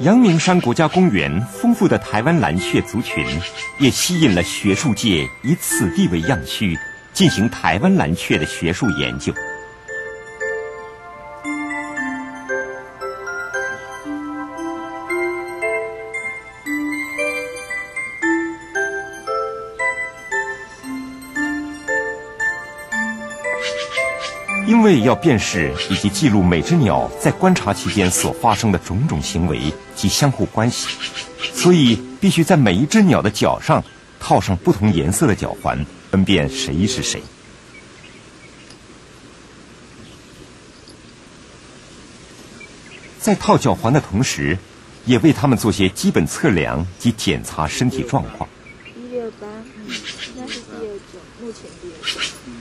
阳明山国家公园丰富的台湾蓝雀族群，也吸引了学术界以此地为样区，进行台湾蓝雀的学术研究。因为要辨识以及记录每只鸟在观察期间所发生的种种行为及相互关系，所以必须在每一只鸟的脚上套上不同颜色的脚环，分辨谁是谁。在套脚环的同时，也为它们做些基本测量及检查身体状况。 168，应该是第2种，目前第2种。